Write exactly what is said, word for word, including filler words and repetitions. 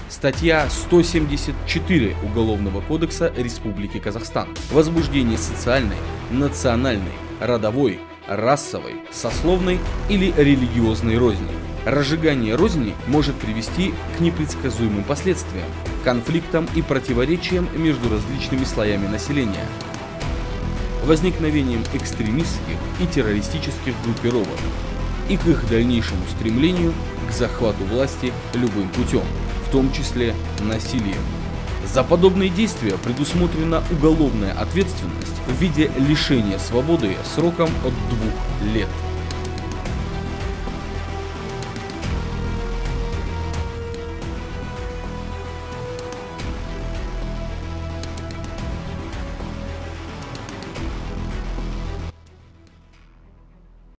Статья сто семьдесят четыре Уголовного кодекса Республики Казахстан. Возбуждение социальной, национальной, родовой, расовой, сословной или религиозной розни. Разжигание розни может привести к непредсказуемым последствиям, конфликтам и противоречиям между различными слоями населения, возникновением экстремистских и террористических группировок и к их дальнейшему стремлению к захвату власти любым путем, в том числе насилием. За подобные действия предусмотрена уголовная ответственность в виде лишения свободы сроком от двух лет.